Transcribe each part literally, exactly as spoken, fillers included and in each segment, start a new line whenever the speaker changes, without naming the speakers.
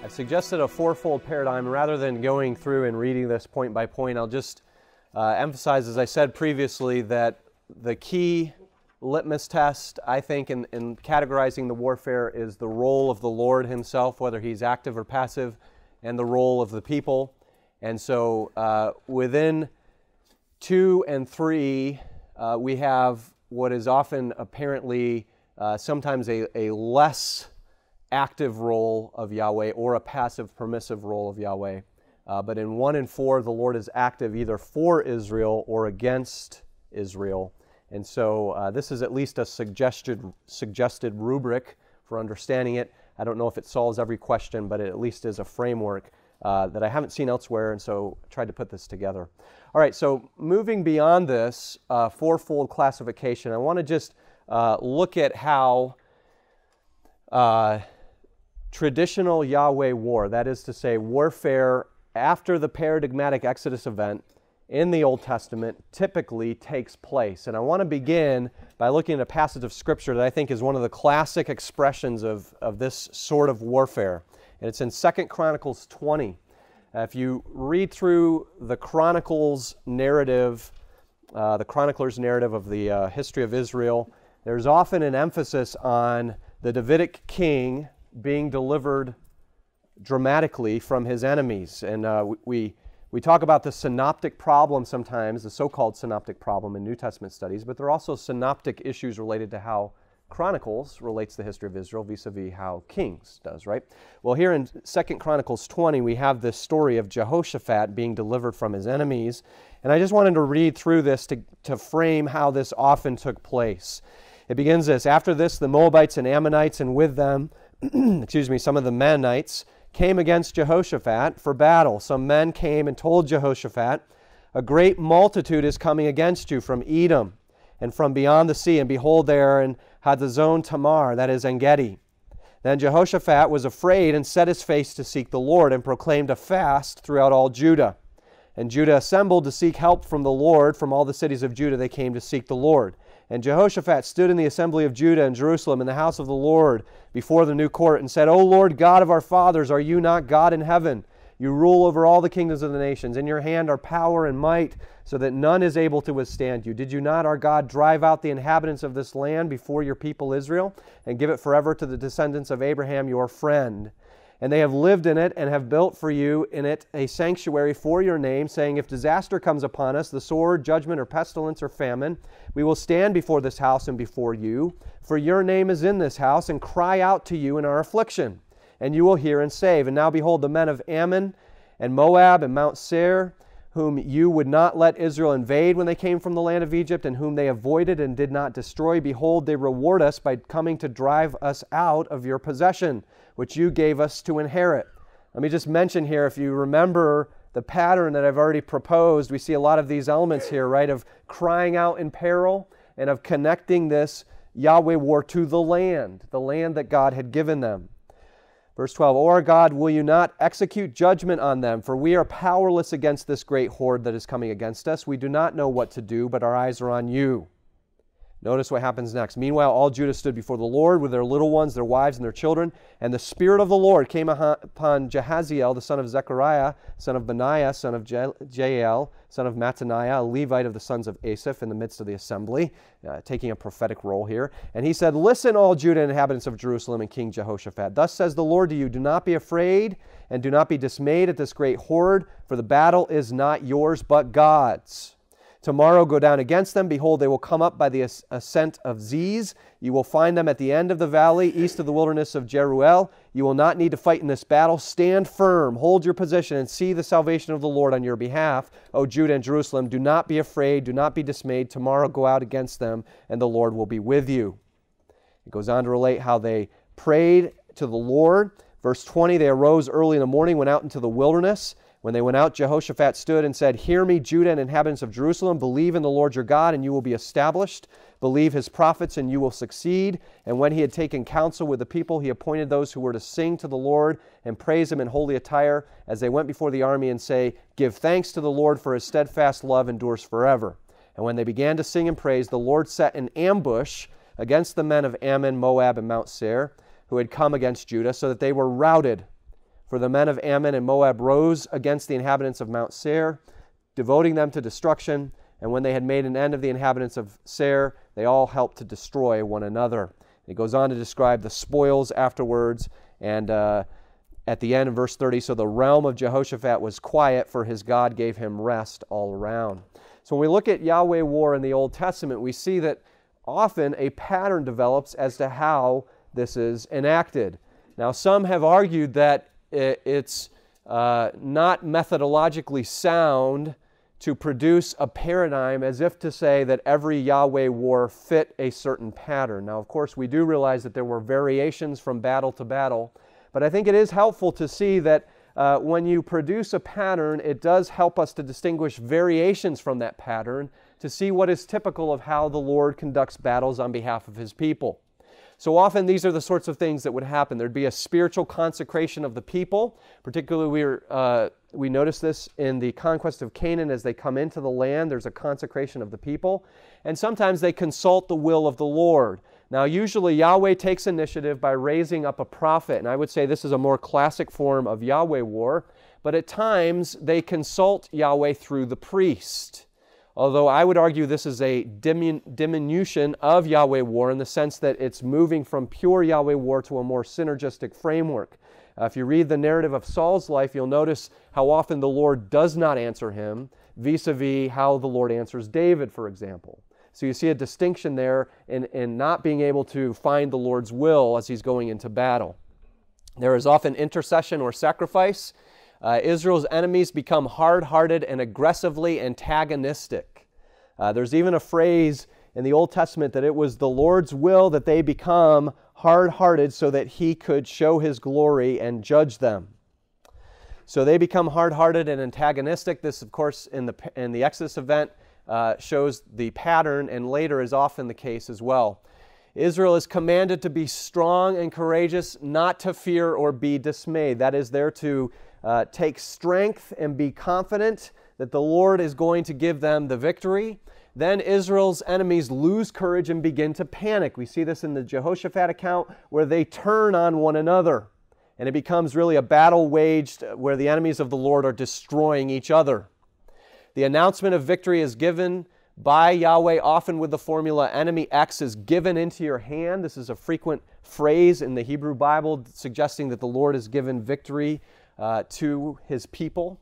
I've suggested a fourfold paradigm. Rather than going through and reading this point by point, I'll just uh, emphasize, as I said previously, that the key litmus test, I think, in, in categorizing the warfare is the role of the Lord himself, whether he's active or passive, and the role of the people. And so uh, within two and three, uh, we have what is often apparently uh, sometimes a, a less active role of Yahweh or a passive permissive role of Yahweh. Uh, but in one and four, the Lord is active either for Israel or against Israel. And so uh, this is at least a suggested, suggested rubric for understanding it. I don't know if it solves every question, but it at least is a framework uh, that I haven't seen elsewhere, and so I tried to put this together. All right, so moving beyond this uh, fourfold classification, I want to just uh, look at how uh, traditional Yahweh war, that is to say warfare after the paradigmatic Exodus event in the Old Testament, typically takes place. And I want to begin by looking at a passage of Scripture that I think is one of the classic expressions of, of this sort of warfare. And it's in Second Chronicles twenty. Uh, if you read through the Chronicles narrative, uh, the chronicler's narrative of the uh, history of Israel, there's often an emphasis on the Davidic king being delivered dramatically from his enemies. And uh, we, we talk about the synoptic problem sometimes, the so-called synoptic problem in New Testament studies, but there are also synoptic issues related to how Chronicles relates to the history of Israel vis-a-vis how Kings does, right? Well, here in Second Chronicles twenty, we have this story of Jehoshaphat being delivered from his enemies. And I just wanted to read through this to, to frame how this often took place. It begins this: after this, the Moabites and Ammonites, and with them excuse me, some of the Mennonites came against Jehoshaphat for battle. Some men came and told Jehoshaphat, "A great multitude is coming against you from Edom and from beyond the sea, and behold, they are in Hadazon Tamar," that is En-gedi. Then Jehoshaphat was afraid and set his face to seek the Lord and proclaimed a fast throughout all Judah. And Judah assembled to seek help from the Lord. From all the cities of Judah they came to seek the Lord. And Jehoshaphat stood in the assembly of Judah and Jerusalem in the house of the Lord before the new court and said, "O Lord God of our fathers, are you not God in heaven? You rule over all the kingdoms of the nations. In your hand are power and might, so that none is able to withstand you. Did you not, our God, drive out the inhabitants of this land before your people Israel and give it forever to the descendants of Abraham, your friend? And they have lived in it and have built for you in it a sanctuary for your name, saying, if disaster comes upon us, the sword, judgment, or pestilence, or famine, we will stand before this house and before you, for your name is in this house, and cry out to you in our affliction, and you will hear and save. And now behold, the men of Ammon and Moab and Mount Seir, whom you would not let Israel invade when they came from the land of Egypt, and whom they avoided and did not destroy, behold, they reward us by coming to drive us out of your possession, which you gave us to inherit. Let me just mention here, if you remember the pattern that I've already proposed, we see a lot of these elements here, right, of crying out in peril and of connecting this Yahweh war to the land, the land that God had given them. Verse twelve, O our God, will you not execute judgment on them? For we are powerless against this great horde that is coming against us. We do not know what to do, but our eyes are on you. Notice what happens next. Meanwhile, all Judah stood before the Lord with their little ones, their wives, and their children. And the Spirit of the Lord came upon Jahaziel, the son of Zechariah, son of Benaiah, son of Jael, son of Mattaniah, a Levite of the sons of Asaph, in the midst of the assembly, uh, taking a prophetic role here. And he said, Listen, all Judah and inhabitants of Jerusalem and King Jehoshaphat. Thus says the Lord to you, do not be afraid and do not be dismayed at this great horde, for the battle is not yours but God's. Tomorrow go down against them. Behold, they will come up by the ascent of Ziz. You will find them at the end of the valley, east of the wilderness of Jeruel. You will not need to fight in this battle. Stand firm, hold your position, and see the salvation of the Lord on your behalf, O Judah and Jerusalem. Do not be afraid, do not be dismayed. Tomorrow go out against them, and the Lord will be with you. It goes on to relate how they prayed to the Lord. Verse twenty, they arose early in the morning, went out into the wilderness. When they went out, Jehoshaphat stood and said, Hear me, Judah and inhabitants of Jerusalem. Believe in the Lord your God, and you will be established. Believe his prophets, and you will succeed. And when he had taken counsel with the people, he appointed those who were to sing to the Lord and praise him in holy attire as they went before the army and say, Give thanks to the Lord, for his steadfast love endures forever. And when they began to sing and praise, the Lord set an ambush against the men of Ammon, Moab, and Mount Seir, who had come against Judah, so that they were routed. For the men of Ammon and Moab rose against the inhabitants of Mount Seir, devoting them to destruction. And when they had made an end of the inhabitants of Seir, they all helped to destroy one another. It goes on to describe the spoils afterwards, and uh, at the end of verse thirty, so the realm of Jehoshaphat was quiet, for his God gave him rest all around. So when we look at Yahweh war in the Old Testament, we see that often a pattern develops as to how this is enacted. Now, some have argued that it's uh, not methodologically sound to produce a paradigm as if to say that every Yahweh war fit a certain pattern. Now, of course, we do realize that there were variations from battle to battle, but I think it is helpful to see that uh, when you produce a pattern, it does help us to distinguish variations from that pattern to see what is typical of how the Lord conducts battles on behalf of His people. So often these are the sorts of things that would happen. There'd be a spiritual consecration of the people. Particularly we, are, uh, we notice this in the conquest of Canaan as they come into the land. There's a consecration of the people. And sometimes they consult the will of the Lord. Now usually Yahweh takes initiative by raising up a prophet. And I would say this is a more classic form of Yahweh war. But at times they consult Yahweh through the priest. Although I would argue this is a diminution of Yahweh war in the sense that it's moving from pure Yahweh war to a more synergistic framework. Uh, if you read the narrative of Saul's life, you'll notice how often the Lord does not answer him, vis-a-vis how the Lord answers David, for example. So you see a distinction there in, in not being able to find the Lord's will as he's going into battle. There is often intercession or sacrifice. Uh, Israel's enemies become hard-hearted and aggressively antagonistic. Uh, there's even a phrase in the Old Testament that it was the Lord's will that they become hard-hearted so that He could show His glory and judge them. So they become hard-hearted and antagonistic. This, of course, in the, in the Exodus event uh, shows the pattern, and later is often the case as well. Israel is commanded to be strong and courageous, not to fear or be dismayed. That is, they're to Uh, take strength and be confident that the Lord is going to give them the victory. Then Israel's enemies lose courage and begin to panic. We see this in the Jehoshaphat account where they turn on one another. And it becomes really a battle waged where the enemies of the Lord are destroying each other. The announcement of victory is given by Yahweh, often with the formula, enemy X is given into your hand. This is a frequent phrase in the Hebrew Bible suggesting that the Lord has given victory Uh, to His people.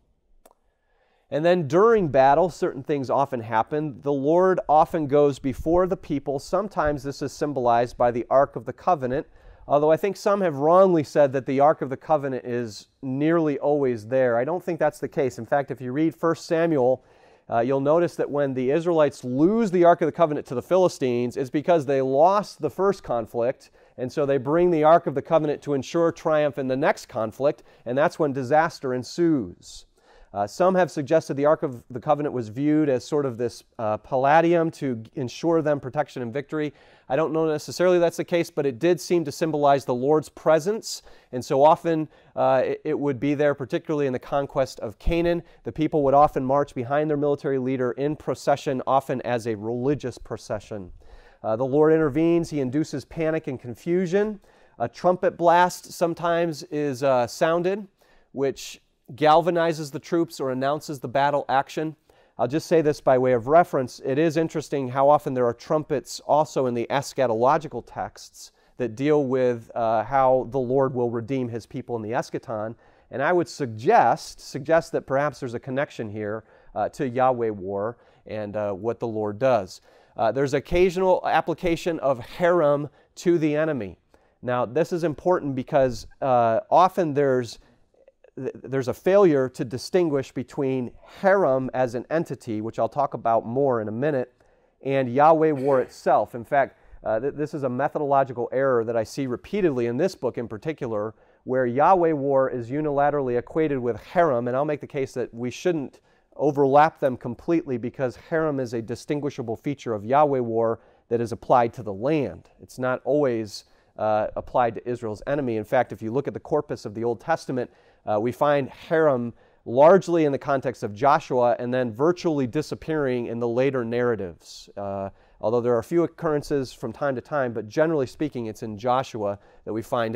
And then during battle, certain things often happen. The Lord often goes before the people. Sometimes this is symbolized by the Ark of the Covenant, although I think some have wrongly said that the Ark of the Covenant is nearly always there. I don't think that's the case. In fact, if you read First Samuel, uh, you'll notice that when the Israelites lose the Ark of the Covenant to the Philistines, it's because they lost the first conflict, and so they bring the Ark of the Covenant to ensure triumph in the next conflict, and that's when disaster ensues. Uh, some have suggested the Ark of the Covenant was viewed as sort of this uh, palladium to ensure them protection and victory. I don't know necessarily that's the case, but it did seem to symbolize the Lord's presence, and so often uh, it, it would be there, particularly in the conquest of Canaan. The people would often march behind their military leader in procession, often as a religious procession. Uh, the Lord intervenes. He induces panic and confusion. A trumpet blast sometimes is uh, sounded, which galvanizes the troops or announces the battle action. I'll just say this by way of reference. It is interesting how often there are trumpets also in the eschatological texts that deal with uh, how the Lord will redeem His people in the eschaton. And I would suggest, suggest that perhaps there's a connection here uh, to Yahweh war and uh, what the Lord does. Uh, there's occasional application of herem to the enemy. Now, this is important because uh, often there's, there's a failure to distinguish between herem as an entity, which I'll talk about more in a minute, and Yahweh war itself. In fact, uh, th this is a methodological error that I see repeatedly in this book in particular, where Yahweh war is unilaterally equated with herem, and I'll make the case that we shouldn't overlap them completely because herem is a distinguishable feature of Yahweh war that is applied to the land. It's not always uh, applied to Israel's enemy. In fact, if you look at the corpus of the Old Testament, uh, we find herem largely in the context of Joshua and then virtually disappearing in the later narratives. Uh, although there are a few occurrences from time to time, but generally speaking, it's in Joshua that we find it.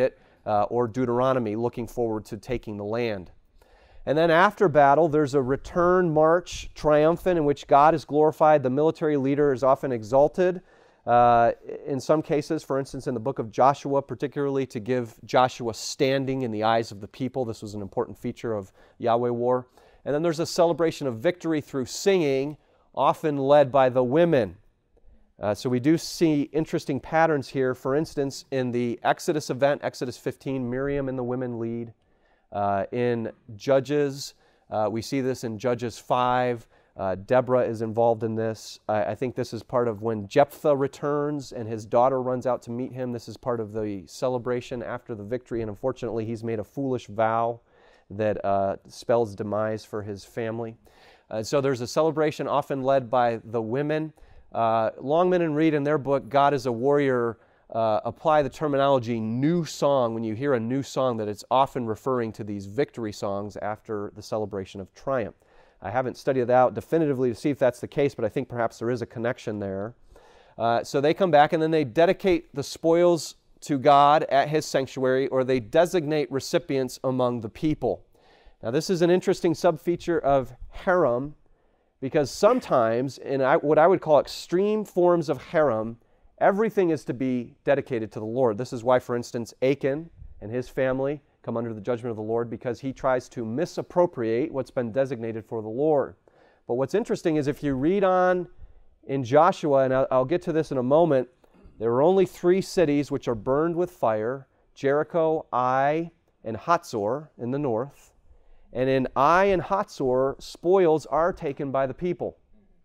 uh, or Deuteronomy, looking forward to taking the land. And then after battle, there's a return march, triumphant, in which God is glorified. The military leader is often exalted. Uh, in some cases, for instance, in the book of Joshua, particularly to give Joshua standing in the eyes of the people. This was an important feature of Yahweh war. And then there's a celebration of victory through singing, often led by the women. Uh, so we do see interesting patterns here. For instance, in the Exodus event, Exodus fifteen, Miriam and the women lead. Uh, in Judges, uh, we see this in Judges five. Uh, Deborah is involved in this. I, I think this is part of when Jephthah returns and his daughter runs out to meet him. This is part of the celebration after the victory, and unfortunately he's made a foolish vow that uh, spells demise for his family. Uh, so there's a celebration often led by the women. Uh, Longman and Reed in their book, God is a Warrior, uh, apply the terminology new song. When you hear a new song, that it's often referring to these victory songs after the celebration of triumph. I haven't studied it out definitively to see if that's the case, but I think perhaps there is a connection there. Uh, so they come back and then they dedicate the spoils to God at His sanctuary, or they designate recipients among the people. Now this is an interesting subfeature of harem, because sometimes in what I would call extreme forms of harem, everything is to be dedicated to the Lord. This is why, for instance, Achan and his family come under the judgment of the Lord, because he tries to misappropriate what's been designated for the Lord. But what's interesting is if you read on in Joshua, and I'll, I'll get to this in a moment, there are only three cities which are burned with fire: Jericho, Ai, and Hatzor in the north. And in Ai and Hatzor, spoils are taken by the people.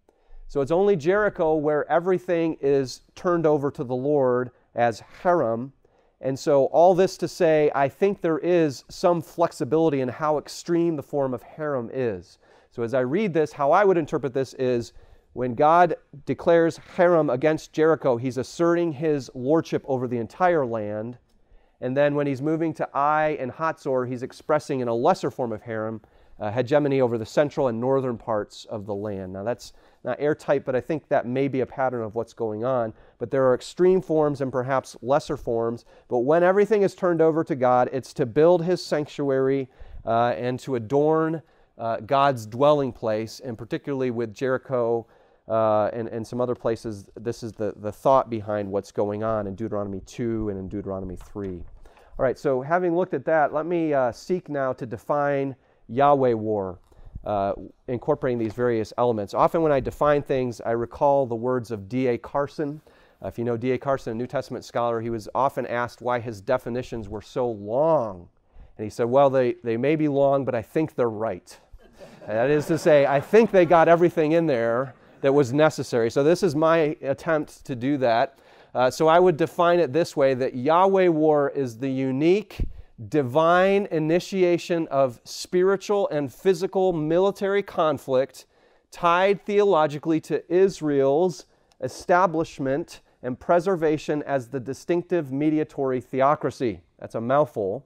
So it's only Jericho where everything is turned over to the Lord as harem. And so all this to say, I think there is some flexibility in how extreme the form of harem is. So as I read this, how I would interpret this is, when God declares harem against Jericho, He's asserting His lordship over the entire land. And then when He's moving to Ai and Hatzor, He's expressing in a lesser form of harem, uh, hegemony over the central and northern parts of the land. Now that's not airtight, but I think that may be a pattern of what's going on. But there are extreme forms and perhaps lesser forms. But when everything is turned over to God, it's to build His sanctuary uh, and to adorn uh, God's dwelling place, and particularly with Jericho uh, and, and some other places. This is the, the thought behind what's going on in Deuteronomy two and in Deuteronomy three. All right, so having looked at that, let me uh, seek now to define Yahweh war, uh, incorporating these various elements. Often when I define things, I recall the words of D A Carson. Uh, if you know D A Carson, a New Testament scholar, he was often asked why his definitions were so long. And he said, well, they, they may be long, but I think they're right. And that is to say, I think they got everything in there that was necessary. So this is my attempt to do that. Uh, so I would define it this way, that Yahweh war is the unique divine initiation of spiritual and physical military conflict tied theologically to Israel's establishment and preservation as the distinctive mediatory theocracy. That's a mouthful.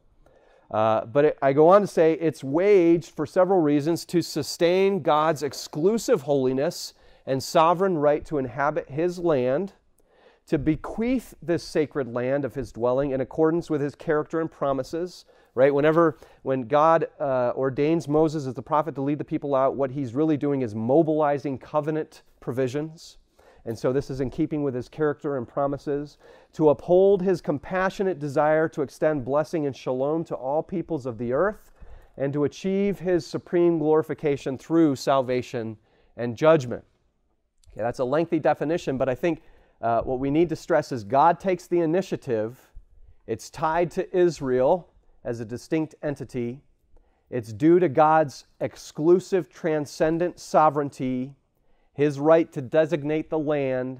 Uh, but it, I go on to say it's waged for several reasons: to sustain God's exclusive holiness and sovereign right to inhabit His land, to bequeath this sacred land of His dwelling in accordance with His character and promises, right? Whenever, when God uh, ordains Moses as the prophet to lead the people out, what He's really doing is mobilizing covenant provisions. And so this is in keeping with His character and promises. To uphold His compassionate desire to extend blessing and shalom to all peoples of the earth, and to achieve His supreme glorification through salvation and judgment. Okay, that's a lengthy definition, but I think Uh, what we need to stress is God takes the initiative. It's tied to Israel as a distinct entity. It's due to God's exclusive transcendent sovereignty, His right to designate the land,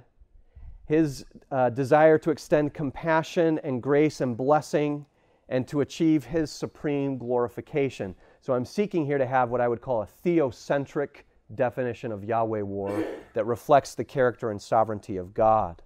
His uh, desire to extend compassion and grace and blessing, and to achieve His supreme glorification. So I'm seeking here to have what I would call a theocentric definition of Yahweh war that reflects the character and sovereignty of God.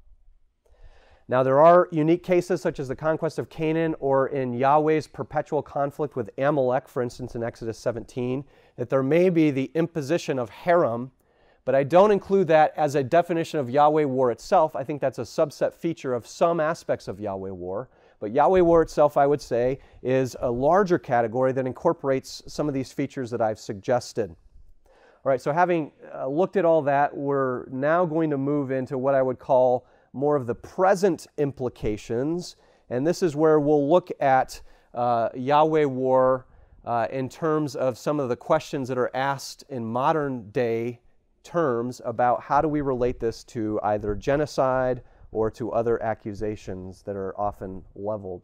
Now there are unique cases such as the conquest of Canaan, or in Yahweh's perpetual conflict with Amalek, for instance in Exodus seventeen, that there may be the imposition of harem, but I don't include that as a definition of Yahweh war itself. I think that's a subset feature of some aspects of Yahweh war. But Yahweh war itself, I would say, is a larger category that incorporates some of these features that I've suggested. All right, so having uh, looked at all that, we're now going to move into what I would call more of the present implications. And this is where we'll look at uh, Yahweh war uh, in terms of some of the questions that are asked in modern day terms about how do we relate this to either genocide or to other accusations that are often leveled.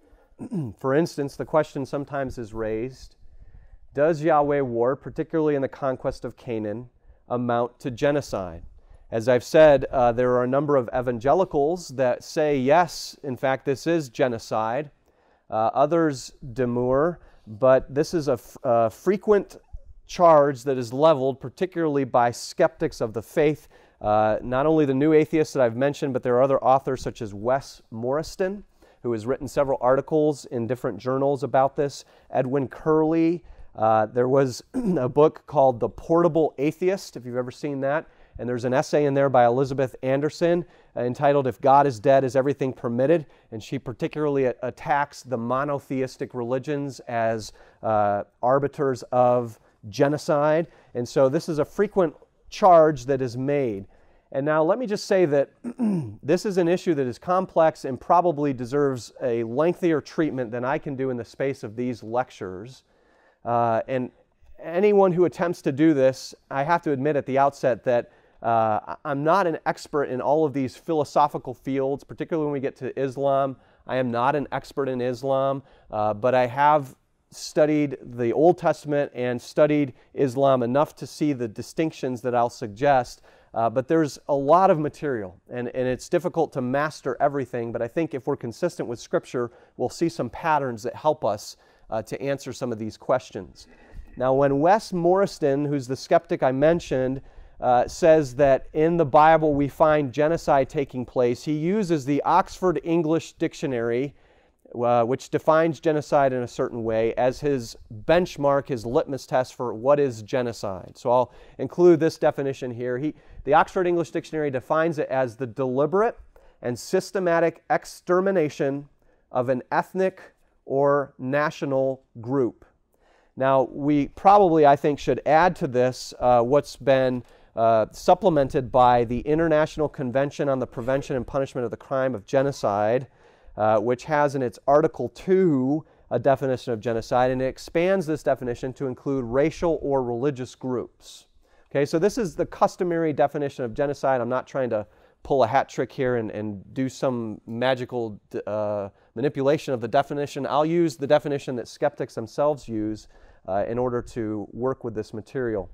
For instance, the question sometimes is raised, does Yahweh war, particularly in the conquest of Canaan, amount to genocide? As I've said, uh, there are a number of evangelicals that say, yes, in fact, this is genocide. Uh, others demur, but this is a, f- a frequent charge that is leveled, particularly by skeptics of the faith. Uh, not only the new atheists that I've mentioned, but there are other authors such as Wes Morriston, who has written several articles in different journals about this. Edwin Curley. Uh, there was a book called The Portable Atheist, if you've ever seen that. And there's an essay in there by Elizabeth Anderson uh, entitled, If God is Dead, Is Everything Permitted? And she particularly a- attacks the monotheistic religions as uh, arbiters of genocide. And so this is a frequent charge that is made. And now let me just say that this is an issue that is complex and probably deserves a lengthier treatment than I can do in the space of these lectures. Uh, and anyone who attempts to do this, I have to admit at the outset that uh, I'm not an expert in all of these philosophical fields, particularly when we get to Islam. I am not an expert in Islam, uh, but I have studied the Old Testament and studied Islam enough to see the distinctions that I'll suggest. Uh, but there's a lot of material, and, and it's difficult to master everything, but I think if we're consistent with Scripture, we'll see some patterns that help us uh, to answer some of these questions. Now, when Wes Morriston, who's the skeptic I mentioned, uh, says that in the Bible we find genocide taking place, he uses the Oxford English Dictionary, uh, which defines genocide in a certain way, as his benchmark, his litmus test for what is genocide. So I'll include this definition here. He, the Oxford English Dictionary defines it as the deliberate and systematic extermination of an ethnic or national group. Now, we probably, I think, should add to this uh, what's been uh, supplemented by the International Convention on the Prevention and Punishment of the Crime of Genocide, uh, which has in its Article two a definition of genocide, and it expands this definition to include racial or religious groups. Okay, so this is the customary definition of genocide. I'm not trying to pull a hat trick here and, and do some magical uh, manipulation of the definition. I'll use the definition that skeptics themselves use uh, in order to work with this material.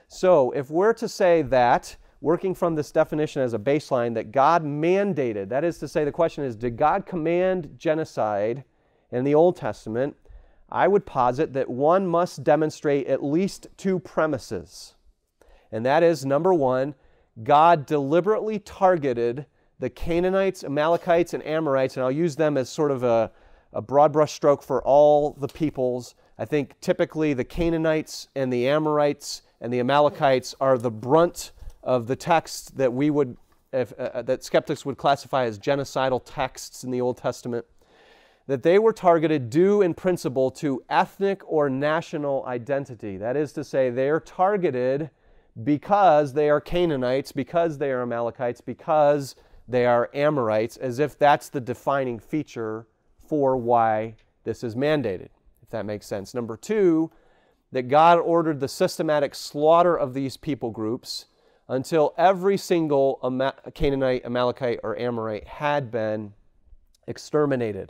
So if we're to say that, working from this definition as a baseline, that God mandated, that is to say, the question is, did God command genocide in the Old Testament? I would posit that one must demonstrate at least two premises. And that is, number one, God deliberately targeted the Canaanites, Amalekites, and Amorites, and I'll use them as sort of a, a broad brush stroke for all the peoples. I think typically the Canaanites and the Amorites and the Amalekites are the brunt of the texts that we would, if, uh, that skeptics would classify as genocidal texts in the Old Testament, that they were targeted due in principle to ethnic or national identity. That is to say, they are targeted because they are Canaanites, because they are Amalekites, because they are Amorites, as if that's the defining feature for why this is mandated, if that makes sense. Number two, that God ordered the systematic slaughter of these people groups until every single Ama- Canaanite, Amalekite, or Amorite had been exterminated.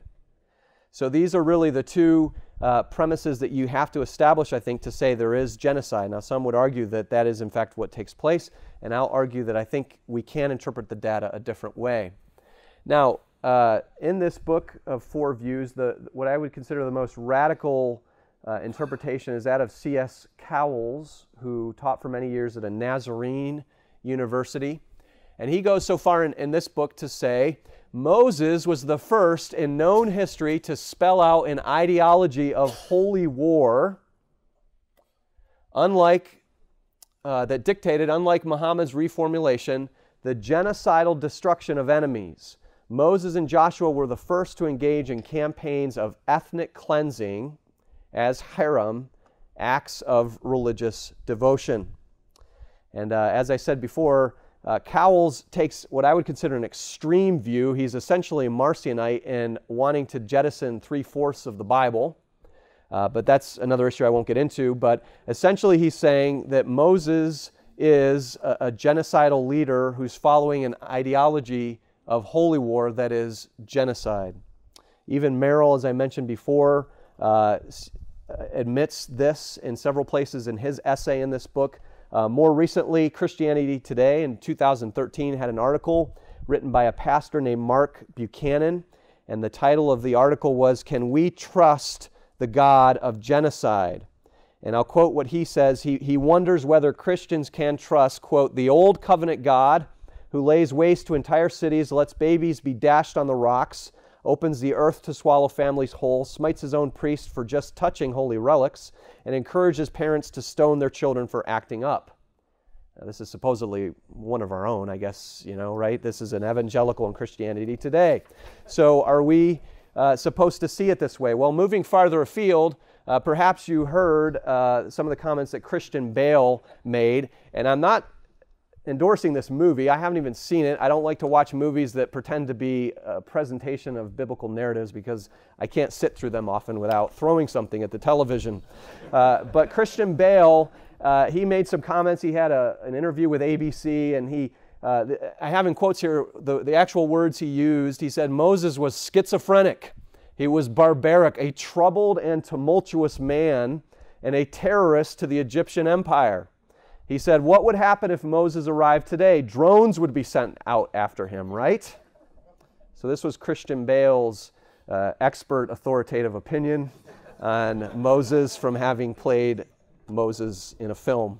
So these are really the two uh, premises that you have to establish, I think, to say there is genocide. Now, some would argue that that is, in fact, what takes place, and I'll argue that I think we can interpret the data a different way. Now, uh, in this book of four views, the what I would consider the most radical uh, interpretation is that of C S Cowles, who taught for many years at a Nazarene university. And he goes so far in, in this book to say, Moses was the first in known history to spell out an ideology of holy war, unlike uh, that dictated, unlike Muhammad's reformulation, the genocidal destruction of enemies. Moses and Joshua were the first to engage in campaigns of ethnic cleansing as Hiram, acts of religious devotion. And uh, as I said before, uh, Cowles takes what I would consider an extreme view. He's essentially a Marcionite in wanting to jettison three-fourths of the Bible. Uh, but that's another issue I won't get into. But essentially he's saying that Moses is a, a genocidal leader who's following an ideology of holy war that is genocide. Even Merrill, as I mentioned before, uh, admits this in several places in his essay in this book. Uh, more recently, Christianity Today in two thousand thirteen had an article written by a pastor named Mark Buchanan, and the title of the article was, "Can We Trust the God of Genocide?" And I'll quote what he says. He, he wonders whether Christians can trust, quote, "the old covenant God who lays waste to entire cities, lets babies be dashed on the rocks, opens the earth to swallow families whole, smites his own priest for just touching holy relics, and encourages parents to stone their children for acting up." Now, this is supposedly one of our own, I guess, you know, right? This is an evangelical in Christianity Today. So are we uh, supposed to see it this way? Well, moving farther afield, uh, perhaps you heard uh, some of the comments that Christian Bale made, and I'm not endorsing this movie. I haven't even seen it. I don't like to watch movies that pretend to be a presentation of biblical narratives because I can't sit through them often without throwing something at the television. Uh, but Christian Bale, uh, he made some comments. He had a, an interview with A B C, and he, uh, the, I have in quotes here the, the actual words he used. He said, "Moses was schizophrenic. He was barbaric, a troubled and tumultuous man, and a terrorist to the Egyptian empire." He said, "What would happen if Moses arrived today? Drones would be sent out after him, right?" So this was Christian Bale's uh, expert authoritative opinion on Moses from having played Moses in a film.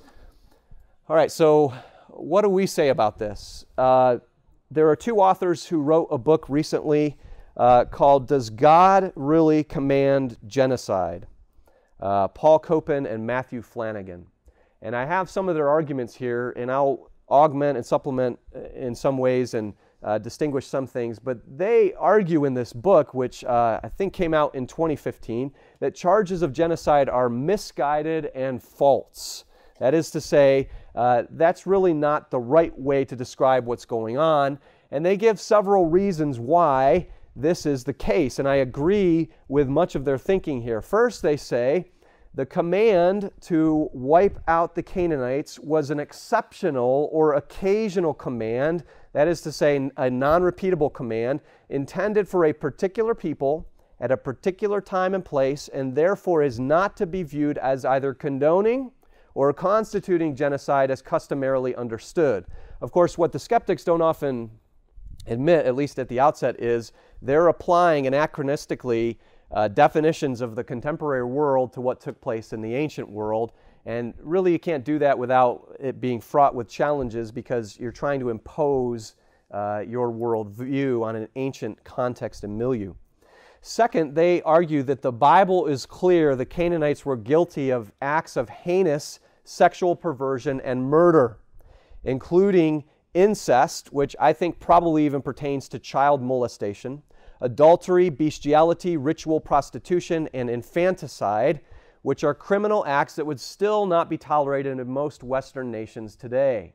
All right, so what do we say about this? Uh, there are two authors who wrote a book recently uh, called "Does God Really Command Genocide?" Uh, Paul Copan and Matthew Flanagan. And I have some of their arguments here, and I'll augment and supplement in some ways and uh, distinguish some things. But they argue in this book, which uh, I think came out in twenty fifteen, that charges of genocide are misguided and false. That is to say, uh, that's really not the right way to describe what's going on. And they give several reasons why this is the case. And I agree with much of their thinking here. First, they say, the command to wipe out the Canaanites was an exceptional or occasional command, that is to say, a non-repeatable command, intended for a particular people at a particular time and place, and therefore is not to be viewed as either condoning or constituting genocide as customarily understood. Of course, what the skeptics don't often admit, at least at the outset, is they're applying anachronistically Uh, definitions of the contemporary world to what took place in the ancient world. And really you can't do that without it being fraught with challenges because you're trying to impose uh, your worldview on an ancient context and milieu. Second, they argue that the Bible is clear the Canaanites were guilty of acts of heinous sexual perversion and murder, including incest, which I think probably even pertains to child molestation, adultery, bestiality, ritual prostitution, and infanticide, which are criminal acts that would still not be tolerated in most Western nations today.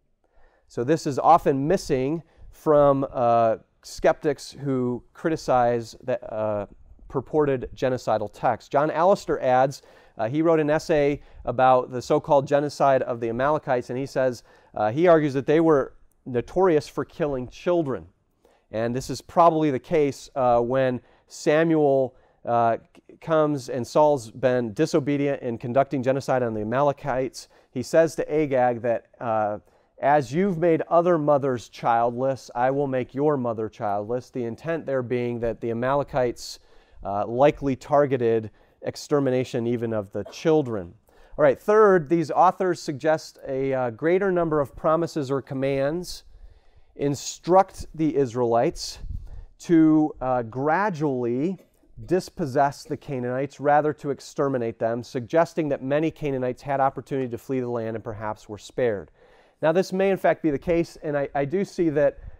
So this is often missing from uh, skeptics who criticize the uh, purported genocidal text. John Alistair adds, uh, he wrote an essay about the so-called genocide of the Amalekites, and he says, uh, he argues that they were notorious for killing children. And this is probably the case uh, when Samuel uh, comes and Saul's been disobedient in conducting genocide on the Amalekites. He says to Agag that, uh, as you've made other mothers childless, I will make your mother childless. The intent there being that the Amalekites uh, likely targeted extermination even of the children. All right, third, these authors suggest a uh, greater number of promises or commands instruct the Israelites to uh, gradually dispossess the Canaanites rather to exterminate them, suggesting that many Canaanites had opportunity to flee the land and perhaps were spared. Now this may in fact be the case, and I, I do see that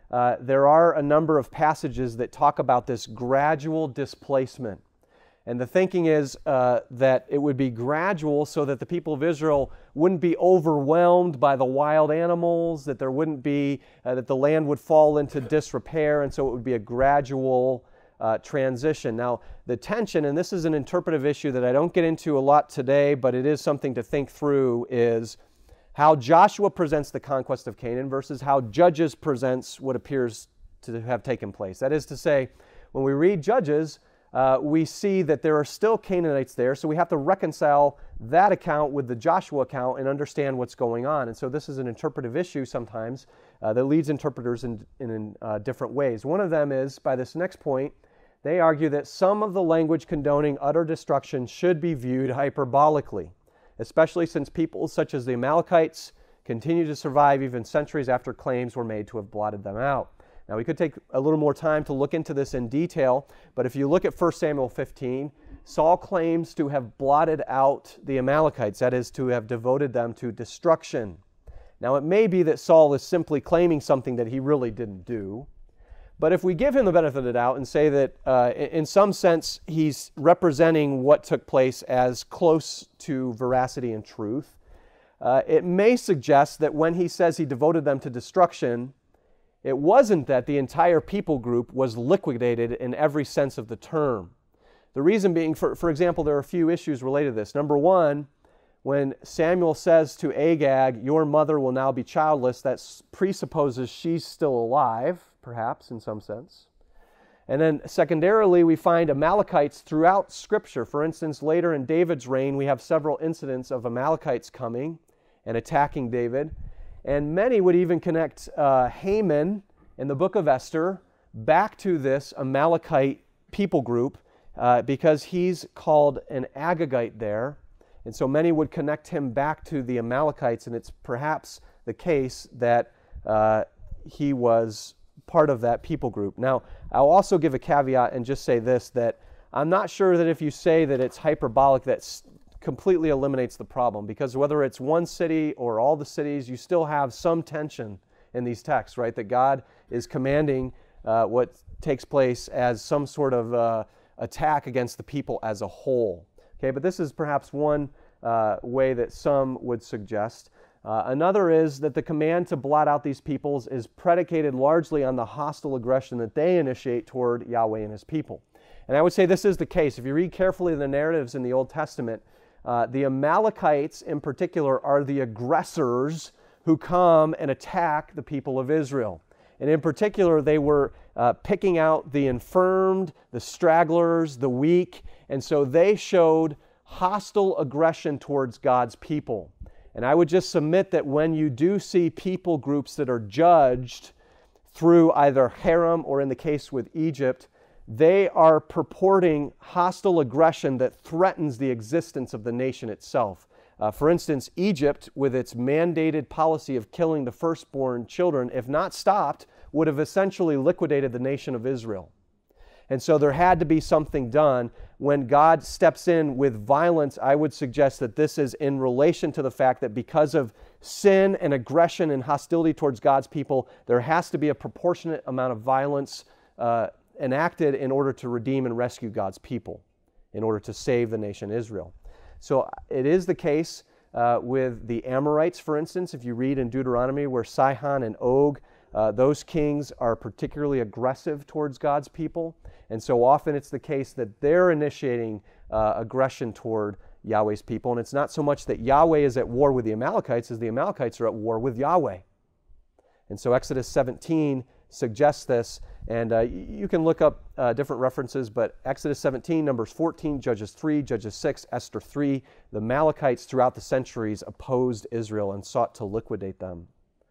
uh, there are a number of passages that talk about this gradual displacement. And the thinking is uh, that it would be gradual so that the people of Israel wouldn't be overwhelmed by the wild animals, that there wouldn't be, uh, that the land would fall into disrepair, and so it would be a gradual uh, transition. Now, the tension, and this is an interpretive issue that I don't get into a lot today, but it is something to think through, is how Joshua presents the conquest of Canaan versus how Judges presents what appears to have taken place. That is to say, when we read Judges, Uh, we see that there are still Canaanites there, so we have to reconcile that account with the Joshua account and understand what's going on. And so this is an interpretive issue sometimes uh, that leads interpreters in, in, in uh, different ways. One of them is, by this next point, they argue that some of the language condoning utter destruction should be viewed hyperbolically, especially since people such as the Amalekites continue to survive even centuries after claims were made to have blotted them out. Now, we could take a little more time to look into this in detail, but if you look at First Samuel fifteen, Saul claims to have blotted out the Amalekites, that is, to have devoted them to destruction. Now, it may be that Saul is simply claiming something that he really didn't do, but if we give him the benefit of the doubt and say that uh, in some sense he's representing what took place as close to veracity and truth, uh, it may suggest that when he says he devoted them to destruction, it wasn't that the entire people group was liquidated in every sense of the term. The reason being, for, for example, there are a few issues related to this. Number one, when Samuel says to Agag, your mother will now be childless, that presupposes she's still alive, perhaps, in some sense. And then secondarily, we find Amalekites throughout Scripture. For instance, later in David's reign, we have several incidents of Amalekites coming and attacking David. And many would even connect uh, Haman in the book of Esther back to this Amalekite people group uh, because he's called an Agagite there. And so many would connect him back to the Amalekites, and it's perhaps the case that uh, he was part of that people group. Now, I'll also give a caveat and just say this, that I'm not sure that if you say that it's hyperbolic, that's completely eliminates the problem, because whether it's one city or all the cities, you still have some tension in these texts, right? That God is commanding uh, what takes place as some sort of uh, attack against the people as a whole. Okay, but this is perhaps one uh, way that some would suggest. Uh, another is that the command to blot out these peoples is predicated largely on the hostile aggression that they initiate toward Yahweh and His people. And I would say this is the case. If you read carefully the narratives in the Old Testament, Uh, the Amalekites in particular are the aggressors who come and attack the people of Israel. And in particular, they were uh, picking out the infirmed, the stragglers, the weak, and so they showed hostile aggression towards God's people. And I would just submit that when you do see people groups that are judged through either Haram or in the case with Egypt, they are purporting hostile aggression that threatens the existence of the nation itself. Uh, for instance, Egypt, with its mandated policy of killing the firstborn children, if not stopped, would have essentially liquidated the nation of Israel. And so there had to be something done. When God steps in with violence, I would suggest that this is in relation to the fact that because of sin and aggression and hostility towards God's people, there has to be a proportionate amount of violence uh, enacted in order to redeem and rescue God's people, in order to save the nation Israel. So it is the case uh, with the Amorites, for instance. If you read in Deuteronomy where Sihon and Og, uh, those kings are particularly aggressive towards God's people. And so often it's the case that they're initiating uh, aggression toward Yahweh's people. And it's not so much that Yahweh is at war with the Amalekites as the Amalekites are at war with Yahweh. And so Exodus seventeen suggests this. And uh, you can look up uh, different references, but Exodus seventeen, Numbers fourteen, Judges three, Judges six, Esther three, the Amalekites throughout the centuries opposed Israel and sought to liquidate them.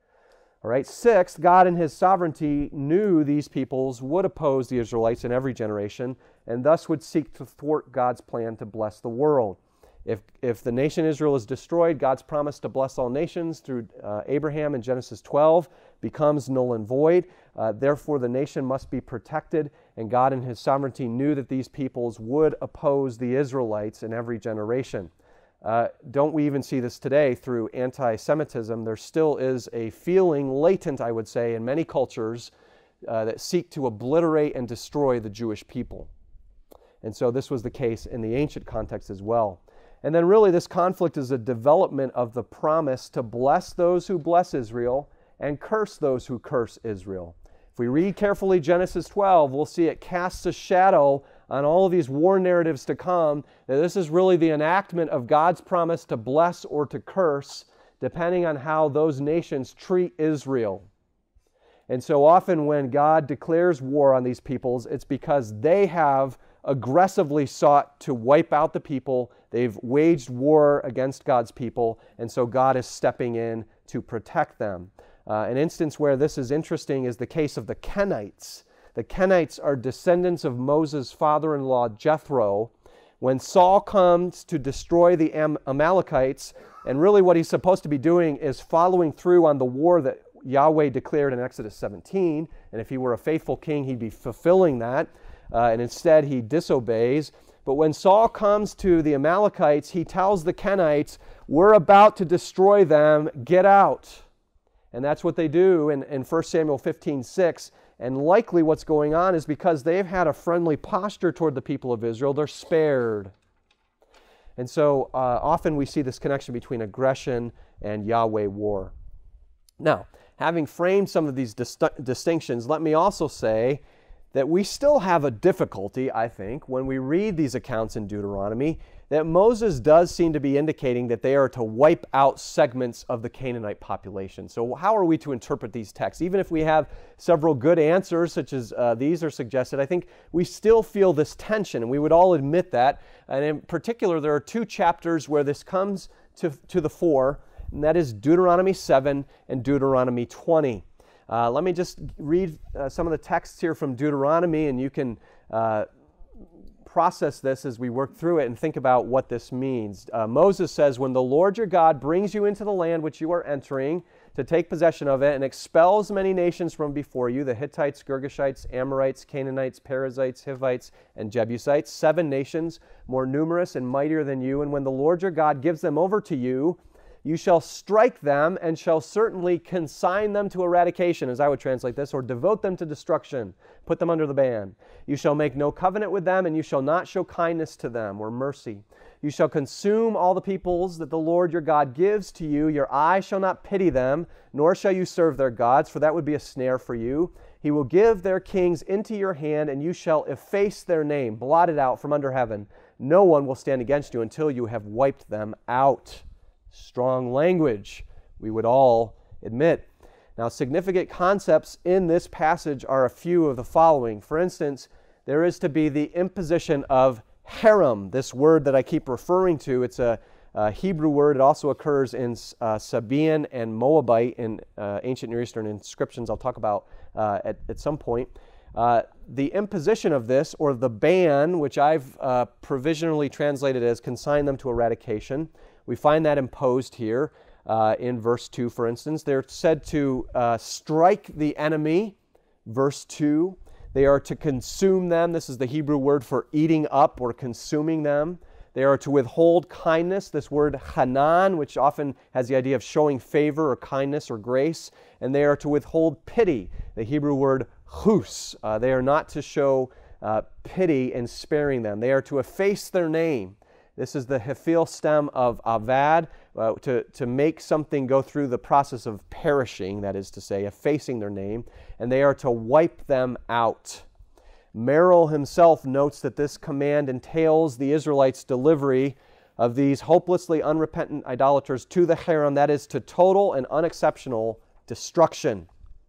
All right, sixth, God in His sovereignty knew these peoples would oppose the Israelites in every generation and thus would seek to thwart God's plan to bless the world. If, if the nation Israel is destroyed, God's promise to bless all nations through uh, Abraham in Genesis twelve becomes null and void. Uh, therefore, the nation must be protected, and God in His sovereignty knew that these peoples would oppose the Israelites in every generation. Uh, don't we even see this today through anti-Semitism? There still is a feeling latent, I would say, in many cultures uh, that seek to obliterate and destroy the Jewish people. And so this was the case in the ancient context as well. And then really this conflict is a development of the promise to bless those who bless Israel and curse those who curse Israel. If we read carefully Genesis twelve, we'll see it casts a shadow on all of these war narratives to come, that this is really the enactment of God's promise to bless or to curse, depending on how those nations treat Israel. And so often when God declares war on these peoples, it's because they have aggressively sought to wipe out the people. They've waged war against God's people, and so God is stepping in to protect them. Uh, an instance where this is interesting is the case of the Kenites. The Kenites are descendants of Moses' father-in-law Jethro. When Saul comes to destroy the Am- Amalekites, and really what he's supposed to be doing is following through on the war that Yahweh declared in Exodus seventeen, and if he were a faithful king, he'd be fulfilling that, uh, and instead he disobeys. But when Saul comes to the Amalekites, he tells the Kenites, we're about to destroy them, get out. And that's what they do in, in First Samuel fifteen six. And likely what's going on is because they've had a friendly posture toward the people of Israel, they're spared. And so uh, often we see this connection between aggression and Yahweh war. Now, having framed some of these dist- distinctions, let me also say that we still have a difficulty, I think, when we read these accounts in Deuteronomy, that Moses does seem to be indicating that they are to wipe out segments of the Canaanite population. So how are we to interpret these texts? Even if we have several good answers, such as uh, these are suggested, I think we still feel this tension, and we would all admit that. And in particular, there are two chapters where this comes to, to the fore, and that is Deuteronomy seven and Deuteronomy twenty. Uh, let me just read uh, some of the texts here from Deuteronomy, and you can uh, process this as we work through it and think about what this means. Uh, Moses says, when the Lord your God brings you into the land which you are entering to take possession of it and expels many nations from before you, the Hittites, Girgashites, Amorites, Canaanites, Perizzites, Hivites, and Jebusites, seven nations more numerous and mightier than you, and when the Lord your God gives them over to you, you shall strike them and shall certainly consign them to eradication, as I would translate this, or devote them to destruction, put them under the ban. You shall make no covenant with them, and you shall not show kindness to them, or mercy. You shall consume all the peoples that the Lord your God gives to you. Your eye shall not pity them, nor shall you serve their gods, for that would be a snare for you. He will give their kings into your hand, and you shall efface their name, blot it out from under heaven. No one will stand against you until you have wiped them out. Strong language, we would all admit. Now, significant concepts in this passage are a few of the following. For instance, there is to be the imposition of herem, this word that I keep referring to. It's a, a Hebrew word. It also occurs in uh, Sabaean and Moabite in uh, ancient Near Eastern inscriptions I'll talk about uh, at, at some point. Uh, the imposition of this, or the ban, which I've uh, provisionally translated as consign them to eradication, we find that imposed here uh, in verse two, for instance. They're said to uh, strike the enemy, verse two. They are to consume them. This is the Hebrew word for eating up or consuming them. They are to withhold kindness, this word hanan, which often has the idea of showing favor or kindness or grace. And they are to withhold pity, the Hebrew word chus. Uh, they are not to show uh, pity in sparing them. They are to efface their name. This is the hefil stem of avad, uh, to, to make something go through the process of perishing, that is to say, effacing their name, and they are to wipe them out. Merrill himself notes that this command entails the Israelites' delivery of these hopelessly unrepentant idolaters to the harem, that is, to total and unexceptional destruction.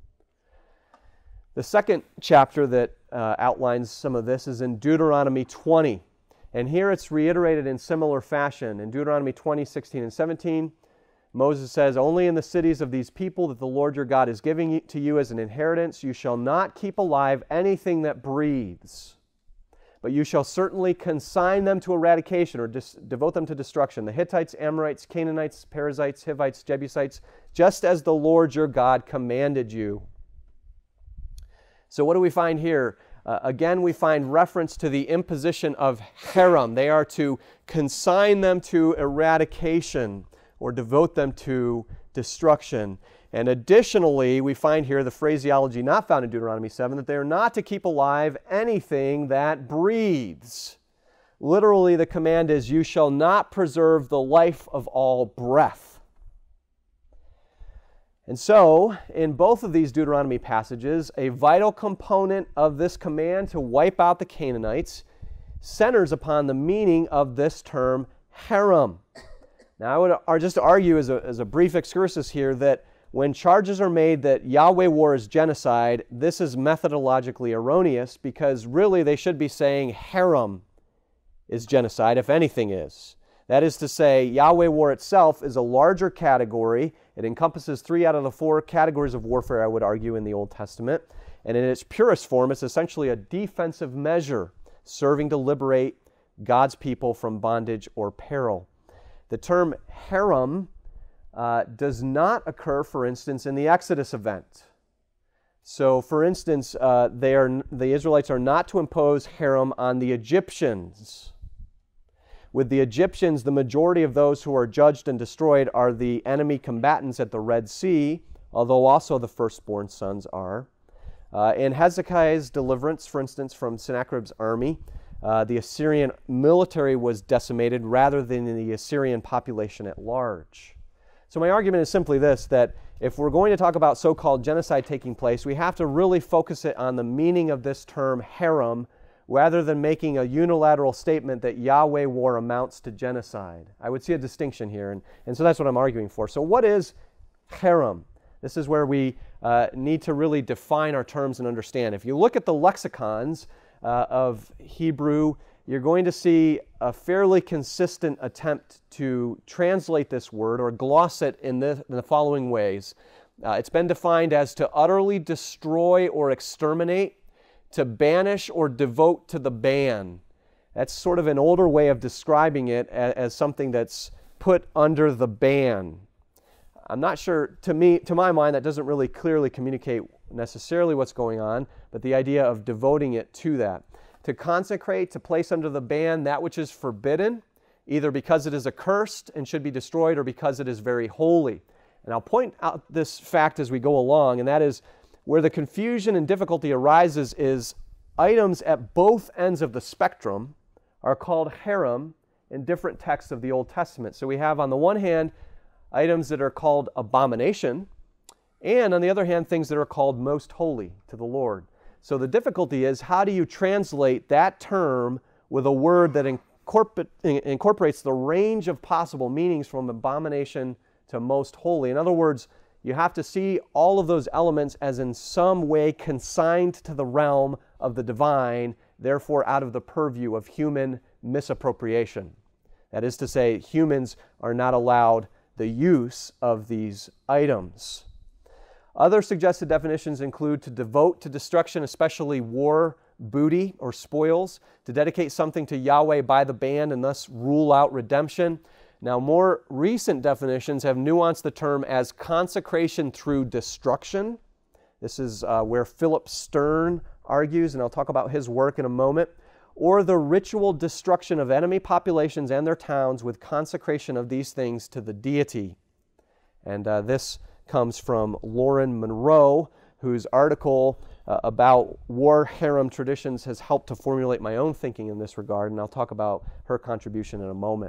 The second chapter that uh, outlines some of this is in Deuteronomy twenty. And here it's reiterated in similar fashion. In Deuteronomy twenty, sixteen, and seventeen, Moses says, only in the cities of these people that the Lord your God is giving to you as an inheritance, you shall not keep alive anything that breathes, but you shall certainly consign them to eradication or dis- devote them to destruction. The Hittites, Amorites, Canaanites, Perizzites, Hivites, Jebusites, just as the Lord your God commanded you. So what do we find here? Uh, again, we find reference to the imposition of herem. They are to consign them to eradication or devote them to destruction. And additionally, we find here the phraseology not found in Deuteronomy seven, that they are not to keep alive anything that breathes. Literally, the command is, you shall not preserve the life of all breath. And so, in both of these Deuteronomy passages, a vital component of this command to wipe out the Canaanites centers upon the meaning of this term, herem. Now, I would just argue as a, as a brief excursus here that when charges are made that Yahweh war is genocide, this is methodologically erroneous, because really they should be saying herem is genocide, if anything is. That is to say, Yahweh war itself is a larger category. It encompasses three out of the four categories of warfare, I would argue, in the Old Testament. And in its purest form, it's essentially a defensive measure serving to liberate God's people from bondage or peril. The term herem uh, does not occur, for instance, in the Exodus event. So, for instance, uh, they are, the Israelites are not to impose herem on the Egyptians. With the Egyptians, the majority of those who are judged and destroyed are the enemy combatants at the Red Sea, although also the firstborn sons are. Uh, in Hezekiah's deliverance, for instance, from Sennacherib's army, uh, the Assyrian military was decimated rather than the Assyrian population at large. So my argument is simply this, that if we're going to talk about so-called genocide taking place, we have to really focus it on the meaning of this term herem, rather than making a unilateral statement that Yahweh war amounts to genocide. I would see a distinction here, and, and so that's what I'm arguing for. So what is herem? This is where we uh, need to really define our terms and understand. If you look at the lexicons uh, of Hebrew, you're going to see a fairly consistent attempt to translate this word or gloss it in the, in the following ways. Uh, it's been defined as to utterly destroy or exterminate, to banish or devote to the ban. That's sort of an older way of describing it as, as something that's put under the ban. I'm not sure, to me, to my mind, that doesn't really clearly communicate necessarily what's going on, but the idea of devoting it to that. To consecrate, to place under the ban that which is forbidden, either because it is accursed and should be destroyed or because it is very holy. And I'll point out this fact as we go along, and that is where the confusion and difficulty arises is items at both ends of the spectrum are called herem in different texts of the Old Testament. So we have on the one hand items that are called abomination, and on the other hand things that are called most holy to the Lord. So the difficulty is, how do you translate that term with a word that incorpor- incorporates the range of possible meanings from abomination to most holy? In other words, you have to see all of those elements as in some way consigned to the realm of the divine, therefore out of the purview of human misappropriation. That is to say, humans are not allowed the use of these items. Other suggested definitions include to devote to destruction, especially war booty or spoils, to dedicate something to Yahweh by the ban and thus rule out redemption. Now, more recent definitions have nuanced the term as consecration through destruction. This is uh, where Philip Stern argues, and I'll talk about his work in a moment. Or the ritual destruction of enemy populations and their towns with consecration of these things to the deity. And uh, this comes from Lauren Monroe, whose article uh, about war herem traditions has helped to formulate my own thinking in this regard, and I'll talk about her contribution in a moment.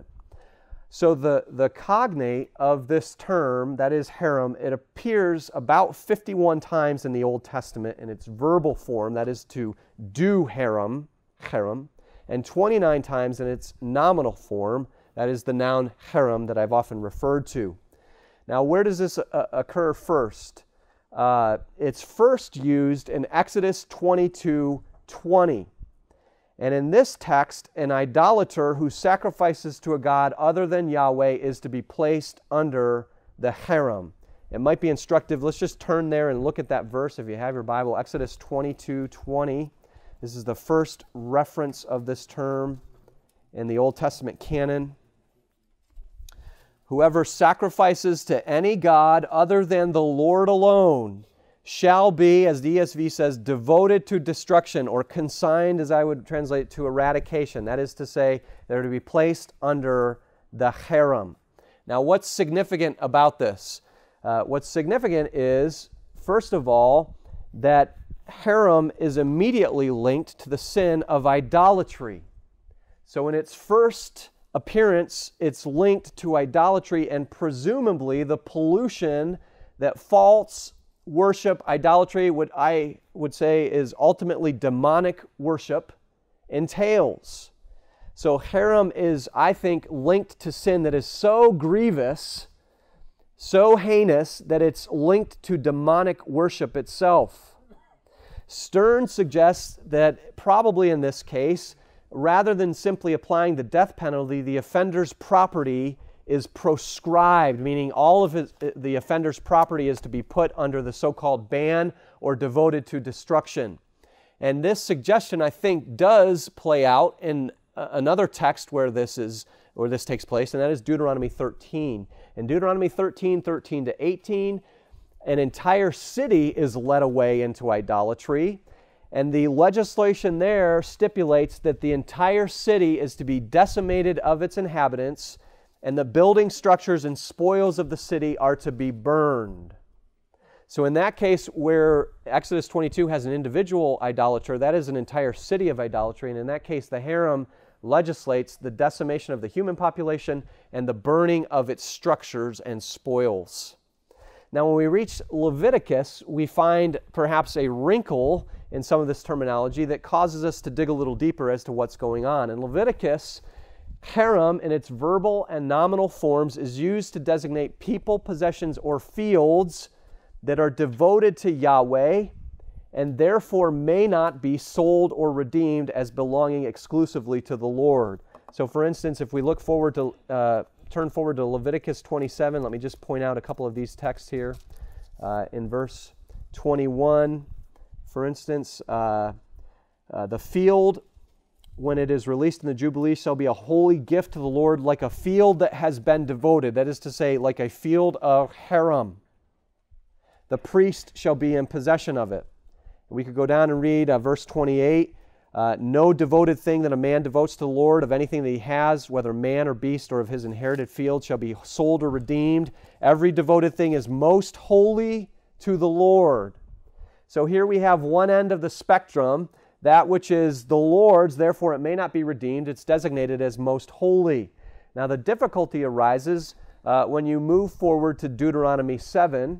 So the, the cognate of this term, that is herem, it appears about fifty-one times in the Old Testament in its verbal form, that is to do herem, herem, and twenty-nine times in its nominal form, that is the noun herem that I've often referred to. Now, where does this uh, occur first? Uh, it's first used in Exodus twenty-two twenty. And in this text, an idolater who sacrifices to a god other than Yahweh is to be placed under the herem. It might be instructive. Let's just turn there and look at that verse if you have your Bible. Exodus twenty-two twenty. This is the first reference of this term in the Old Testament canon. Whoever sacrifices to any god other than the Lord alone shall be, as the E S V says, devoted to destruction, or consigned, as I would translate, to eradication. That is to say, they're to be placed under the harem. Now, what's significant about this? Uh, what's significant is, first of all, that harem is immediately linked to the sin of idolatry. So in its first appearance, it's linked to idolatry and presumably the pollution that false worship, idolatry, what I would say is ultimately demonic worship, entails. So harem is, I think, linked to sin that is so grievous, so heinous, that it's linked to demonic worship itself. Stern suggests that probably in this case, rather than simply applying the death penalty, the offender's property is proscribed, meaning all of his, the offender's property is to be put under the so-called ban or devoted to destruction. And this suggestion, I think, does play out in another text where this is, where this takes place, and that is Deuteronomy thirteen. In Deuteronomy thirteen, thirteen to eighteen, an entire city is led away into idolatry, and the legislation there stipulates that the entire city is to be decimated of its inhabitants, and the building structures and spoils of the city are to be burned. So in that case, where Exodus twenty-two has an individual idolater, that is an entire city of idolatry, and in that case the harem legislates the decimation of the human population and the burning of its structures and spoils. Now when we reach Leviticus, we find perhaps a wrinkle in some of this terminology that causes us to dig a little deeper as to what's going on. In Leviticus, harem in its verbal and nominal forms is used to designate people, possessions, or fields that are devoted to Yahweh and therefore may not be sold or redeemed as belonging exclusively to the Lord. So for instance, if we look forward to, uh, turn forward to Leviticus twenty-seven, let me just point out a couple of these texts here. Uh, in verse twenty-one, for instance, uh, uh, the field, when it is released in the Jubilee, shall be a holy gift to the Lord, like a field that has been devoted. That is to say, like a field of harem. The priest shall be in possession of it. We could go down and read uh, verse twenty-eight. Uh, no devoted thing that a man devotes to the Lord of anything that he has, whether man or beast or of his inherited field, shall be sold or redeemed. Every devoted thing is most holy to the Lord. So here we have one end of the spectrum, that which is the Lord's, therefore it may not be redeemed. It's designated as most holy. Now the difficulty arises uh, when you move forward to Deuteronomy seven.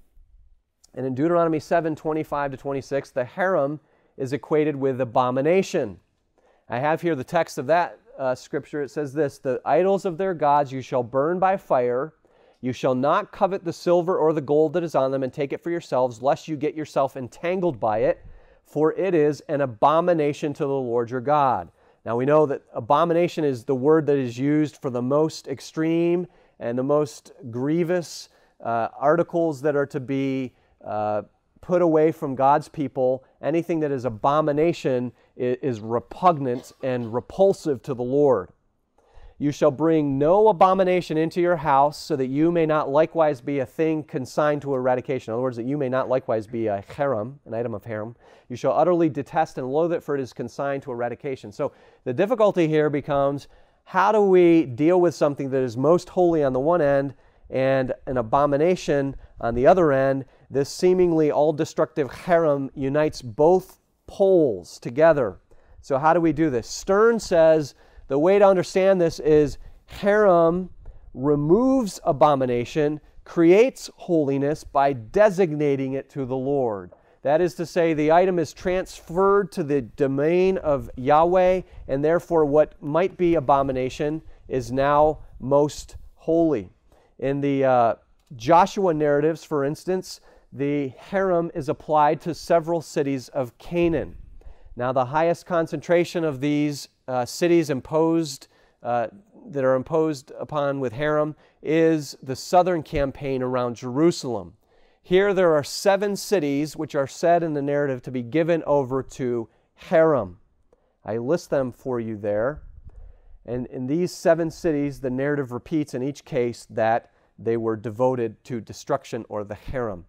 And in Deuteronomy seven, twenty-five to twenty-six, the harem is equated with abomination. I have here the text of that uh, scripture. It says this: the idols of their gods you shall burn by fire. You shall not covet the silver or the gold that is on them and take it for yourselves, lest you get yourself entangled by it, for it is an abomination to the Lord your God. Now we know that abomination is the word that is used for the most extreme and the most grievous uh, articles that are to be uh, put away from God's people. Anything that is abomination is, is repugnant and repulsive to the Lord. You shall bring no abomination into your house, so that you may not likewise be a thing consigned to eradication. In other words, that you may not likewise be a harem, an item of harem. You shall utterly detest and loathe it, for it is consigned to eradication. So the difficulty here becomes, how do we deal with something that is most holy on the one end and an abomination on the other end? This seemingly all-destructive harem unites both poles together. So how do we do this? Stern says the way to understand this is harem removes abomination, creates holiness by designating it to the Lord. That is to say, the item is transferred to the domain of Yahweh, and therefore what might be abomination is now most holy. In the uh, Joshua narratives, for instance, the harem is applied to several cities of Canaan. Now, the highest concentration of these uh, cities imposed, uh, that are imposed upon with harem, is the southern campaign around Jerusalem. Here there are seven cities which are said in the narrative to be given over to harem. I list them for you there. And in these seven cities, the narrative repeats in each case that they were devoted to destruction or the harem.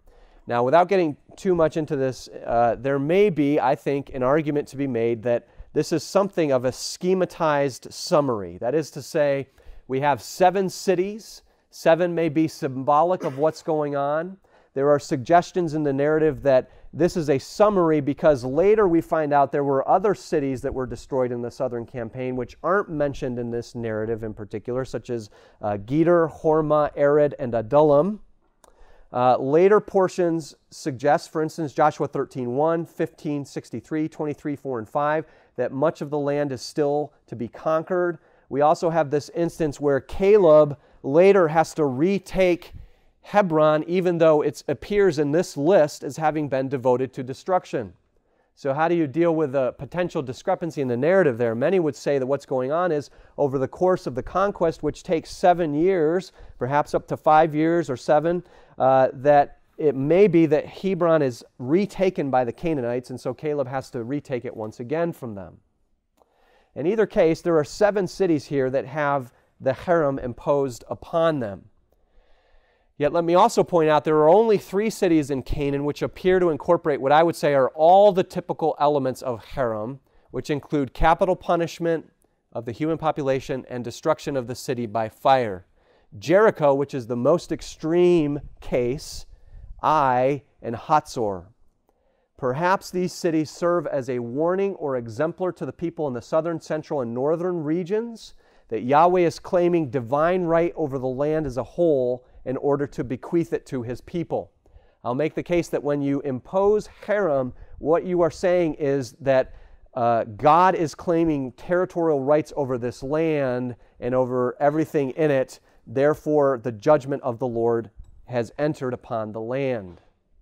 Now, without getting too much into this, uh, there may be, I think, an argument to be made that this is something of a schematized summary. That is to say, we have seven cities. Seven may be symbolic of what's going on. There are suggestions in the narrative that this is a summary because later we find out there were other cities that were destroyed in the southern campaign which aren't mentioned in this narrative in particular, such as uh, Gedor, Hormah, Arad, and Adullam. Uh, later portions suggest, for instance, Joshua thirteen one, fifteen sixty-three, twenty-three four and five, that much of the land is still to be conquered. We also have this instance where Caleb later has to retake Hebron, even though it appears in this list as having been devoted to destruction. So how do you deal with a potential discrepancy in the narrative there? Many would say that what's going on is over the course of the conquest, which takes seven years, perhaps up to five years or seven, uh, that it may be that Hebron is retaken by the Canaanites, and so Caleb has to retake it once again from them. In either case, there are seven cities here that have the herem imposed upon them. Yet let me also point out there are only three cities in Canaan which appear to incorporate what I would say are all the typical elements of herem, which include capital punishment of the human population and destruction of the city by fire. Jericho, which is the most extreme case, Ai, and Hatzor. Perhaps these cities serve as a warning or exemplar to the people in the southern, central, and northern regions that Yahweh is claiming divine right over the land as a whole in order to bequeath it to his people. I'll make the case that when you impose herem, what you are saying is that uh, God is claiming territorial rights over this land and over everything in it. Therefore, the judgment of the Lord has entered upon the land.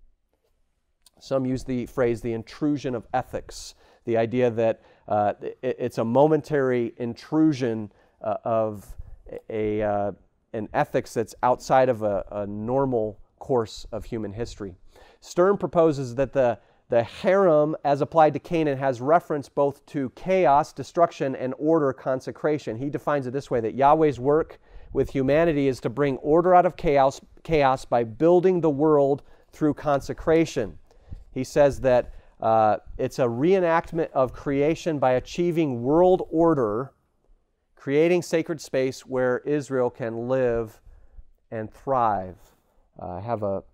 Some use the phrase the intrusion of ethics, the idea that uh, it, it's a momentary intrusion uh, of a, uh, an ethics that's outside of a, a normal course of human history. Stern proposes that the, the herem, as applied to Canaan, has reference both to chaos, destruction, and order, consecration. He defines it this way, that Yahweh's work with humanity is to bring order out of chaos, chaos by building the world through consecration. He says that uh, it's a reenactment of creation by achieving world order, creating sacred space where Israel can live and thrive. Uh, I have a,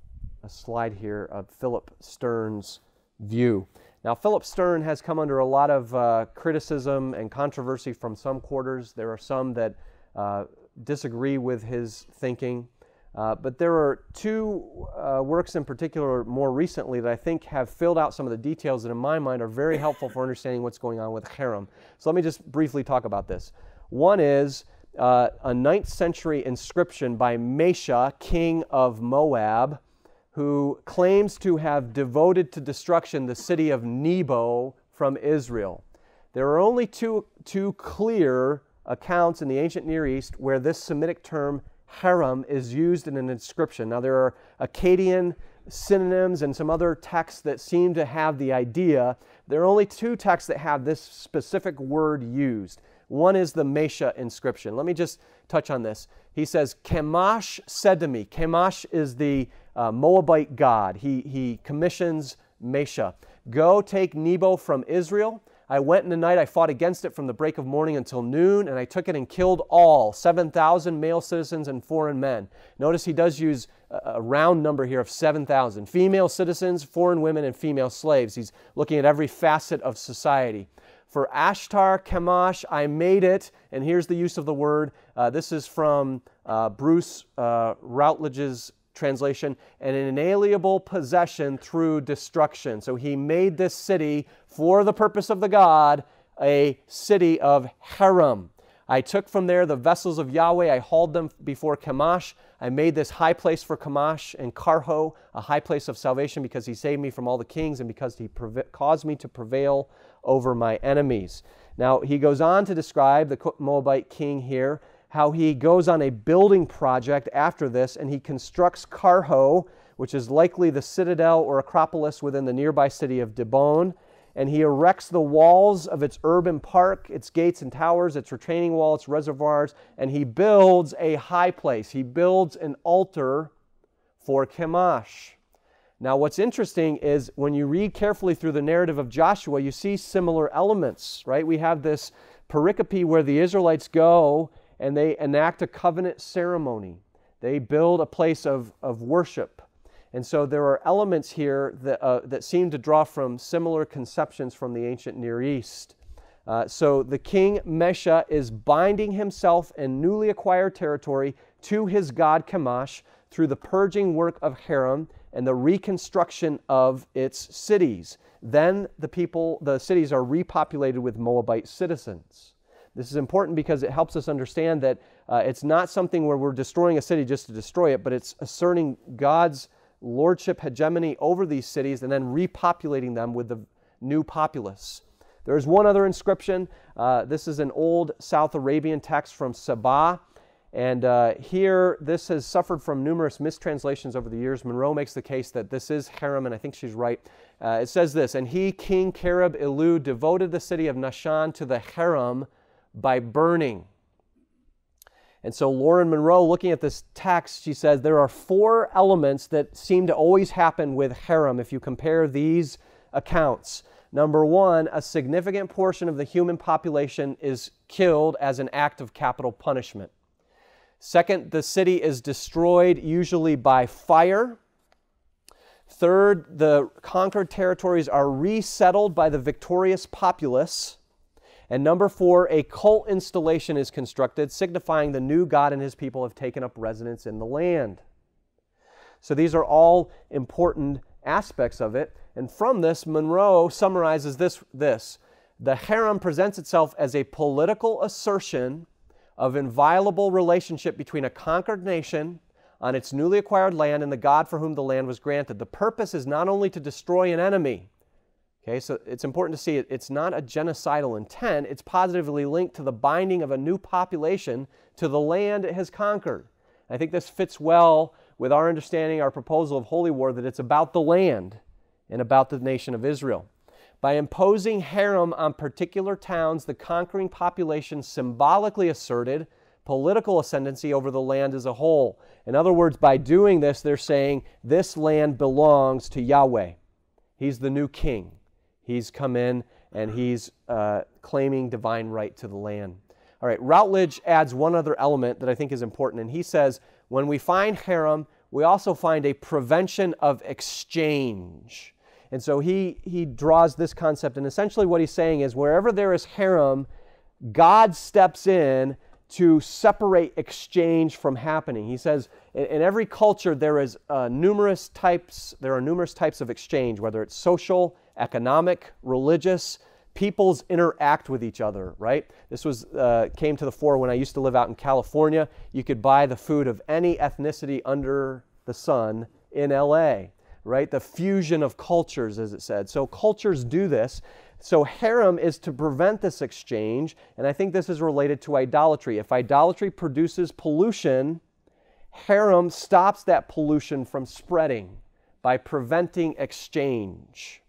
a slide here of Philip Stern's view. Now, Philip Stern has come under a lot of uh, criticism and controversy from some quarters. There are some that uh, disagree with his thinking. Uh, but there are two uh, works in particular more recently that I think have filled out some of the details that in my mind are very helpful for understanding what's going on with herem. So let me just briefly talk about this. One is uh, a ninth century inscription by Mesha, king of Moab, who claims to have devoted to destruction the city of Nebo from Israel. There are only two, two clear accounts in the ancient Near East where this Semitic term herem is used in an inscription. Now, there are Akkadian synonyms and some other texts that seem to have the idea. There are only two texts that have this specific word used. One is the Mesha inscription. Let me just touch on this. He says, Chemosh said to me. Chemosh is the uh, Moabite god. He, he commissions Mesha. Go take Nebo from Israel. I went in the night, I fought against it from the break of morning until noon, and I took it and killed all, seven thousand male citizens and foreign men. Notice he does use a, a round number here of seven thousand. Female citizens, foreign women, and female slaves. He's looking at every facet of society. For Ashtar Chemosh, I made it, and here's the use of the word. Uh, this is from uh, Bruce uh, Routledge's translation, an inalienable possession through destruction. So he made this city for the purpose of the God, a city of herem. I took from there the vessels of Yahweh, I hauled them before Chemosh. I made this high place for Chemosh and Karho, a high place of salvation, because he saved me from all the kings and because he caused me to prevail over my enemies. Now, he goes on to describe the Moabite king here, how he goes on a building project after this, and he constructs Karho, which is likely the citadel or acropolis within the nearby city of Dibon, and he erects the walls of its urban park, its gates and towers, its retaining wall, its reservoirs, and he builds a high place. He builds an altar for Chemosh. Now, what's interesting is when you read carefully through the narrative of Joshua, you see similar elements, right? We have this pericope where the Israelites go and they enact a covenant ceremony. They build a place of, of worship. And so there are elements here that, uh, that seem to draw from similar conceptions from the ancient Near East. Uh, so the king Mesha is binding himself in newly acquired territory to his god Chemosh through the purging work of Haram and the reconstruction of its cities. Then the people, the cities are repopulated with Moabite citizens. This is important because it helps us understand that uh, it's not something where we're destroying a city just to destroy it, but it's asserting God's lordship, hegemony over these cities and then repopulating them with the new populace. There's one other inscription. Uh, this is an old South Arabian text from Sabah. And uh, here, this has suffered from numerous mistranslations over the years. Monroe makes the case that this is Haram, and I think she's right. Uh, it says this, "And he, King Carib Elu, devoted the city of Nashan to the Haram by burning." And so Lauren Monroe, looking at this text, she says there are four elements that seem to always happen with Haram if you compare these accounts. Number one, a significant portion of the human population is killed as an act of capital punishment. Second, the city is destroyed, usually by fire. Third, the conquered territories are resettled by the victorious populace. And number four, a cult installation is constructed, signifying the new God and his people have taken up residence in the land. So these are all important aspects of it. And from this, Monroe summarizes this, this. The Haram presents itself as a political assertion of inviolable relationship between a conquered nation on its newly acquired land and the God for whom the land was granted. The purpose is not only to destroy an enemy. Okay, so it's important to see it, it's not a genocidal intent. It's positively linked to the binding of a new population to the land it has conquered. I think this fits well with our understanding, our proposal of holy war, that it's about the land and about the nation of Israel. By imposing Haram on particular towns, the conquering population symbolically asserted political ascendancy over the land as a whole. In other words, by doing this, they're saying this land belongs to Yahweh. He's the new king. He's come in and he's uh, claiming divine right to the land. All right, Routledge adds one other element that I think is important, and he says, when we find Haram, we also find a prevention of exchange. And so he, he draws this concept, and essentially what he's saying is wherever there is Haram, God steps in to separate exchange from happening. He says in, in every culture there is uh, numerous types, there are numerous types of exchange, whether it's social, economic, religious. Peoples interact with each other, right? This was uh, came to the fore when I used to live out in California. You could buy the food of any ethnicity under the sun in L A, right? The fusion of cultures, as it said. So cultures do this. So Haram is to prevent this exchange, and I think this is related to idolatry. If idolatry produces pollution, Haram stops that pollution from spreading by preventing exchange.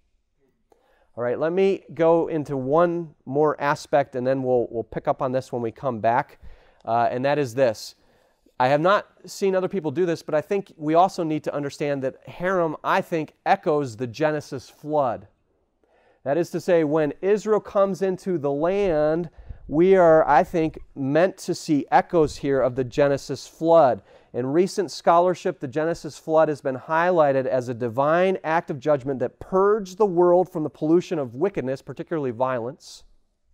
All right, let me go into one more aspect, and then we'll, we'll pick up on this when we come back, uh, and that is this. I have not seen other people do this, but I think we also need to understand that Haram, I think, echoes the Genesis flood. That is to say, when Israel comes into the land, we are, I think, meant to see echoes here of the Genesis flood. In recent scholarship, the Genesis flood has been highlighted as a divine act of judgment that purged the world from the pollution of wickedness, particularly violence,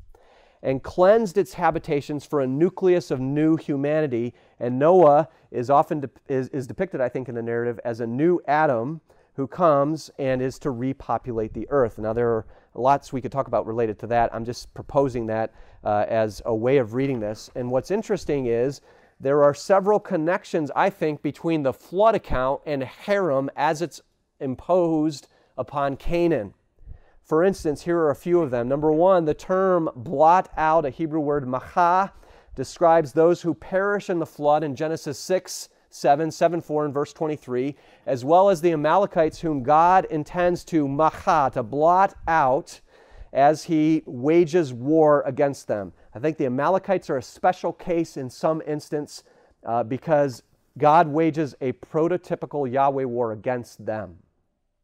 and cleansed its habitations for a nucleus of new humanity. And Noah is often de- is, is depicted, I think, in the narrative as a new Adam who comes and is to repopulate the earth. Now, there are lots we could talk about related to that. I'm just proposing that uh, as a way of reading this. And what's interesting is there are several connections, I think, between the flood account and Haram as it's imposed upon Canaan. For instance, here are a few of them. Number one, the term blot out, a Hebrew word, macha, describes those who perish in the flood in Genesis six, seven, seven, four, and verse twenty-three, as well as the Amalekites whom God intends to macha, to blot out as he wages war against them. I think the Amalekites are a special case in some instance uh, because God wages a prototypical Yahweh war against them.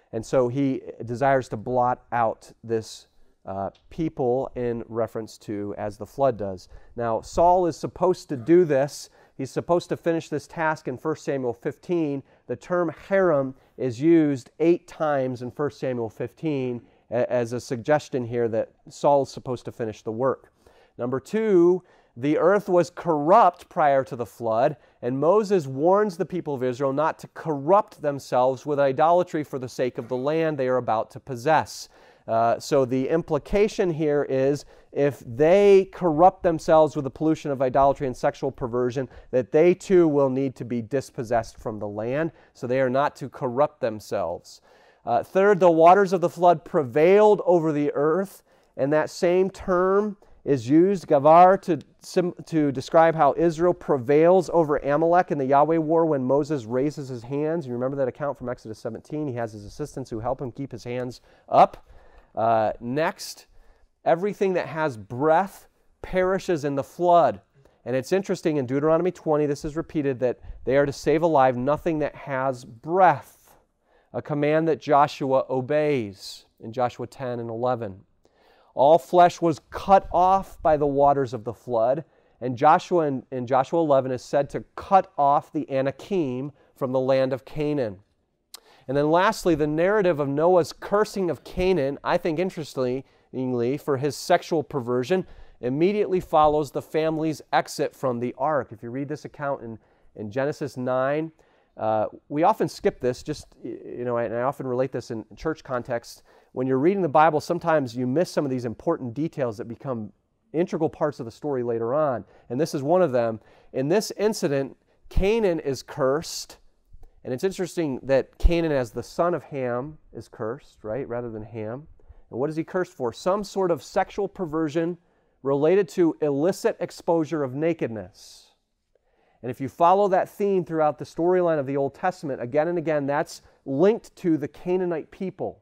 And so he desires to blot out this uh, people in reference to as the flood does. Now, Saul is supposed to do this. He's supposed to finish this task in First Samuel fifteen. The term harem is used eight times in First Samuel fifteen as a suggestion here that Saul is supposed to finish the work. Number two, the earth was corrupt prior to the flood, and Moses warns the people of Israel not to corrupt themselves with idolatry for the sake of the land they are about to possess. Uh, so the implication here is if they corrupt themselves with the pollution of idolatry and sexual perversion, that they too will need to be dispossessed from the land, so they are not to corrupt themselves. Uh, third, the waters of the flood prevailed over the earth, and that same term is used, gavar, to, to describe how Israel prevails over Amalek in the Yahweh war when Moses raises his hands. You remember that account from Exodus seventeen? He has his assistants who help him keep his hands up. Uh, next, everything that has breath perishes in the flood. And it's interesting, in Deuteronomy twenty, this is repeated, that they are to save alive nothing that has breath, a command that Joshua obeys in Joshua ten and eleven. All flesh was cut off by the waters of the flood, and Joshua in, in Joshua eleven is said to cut off the Anakim from the land of Canaan. And then lastly, the narrative of Noah's cursing of Canaan, I think interestingly, for his sexual perversion, immediately follows the family's exit from the ark. If you read this account in, in Genesis nine, uh, we often skip this, just, you know, and I often relate this in church context. When you're reading the Bible, sometimes you miss some of these important details that become integral parts of the story later on. And this is one of them. In this incident, Canaan is cursed. And it's interesting that Canaan as the son of Ham is cursed, right, rather than Ham. And what is he cursed for? Some sort of sexual perversion related to illicit exposure of nakedness. And if you follow that theme throughout the storyline of the Old Testament, again and again, that's linked to the Canaanite people.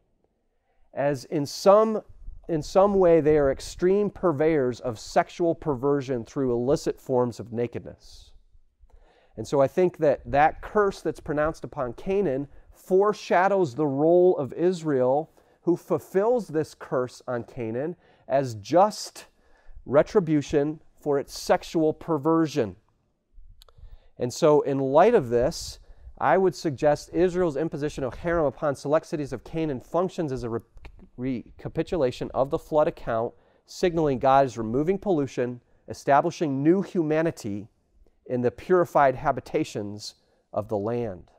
As in some, in some way they are extreme purveyors of sexual perversion through illicit forms of nakedness. And so I think that that curse that's pronounced upon Canaan foreshadows the role of Israel, who fulfills this curse on Canaan as just retribution for its sexual perversion. And so in light of this, I would suggest Israel's imposition of harem upon select cities of Canaan functions as a re- recapitulation of the flood account, signaling God is removing pollution, establishing new humanity in the purified habitations of the land.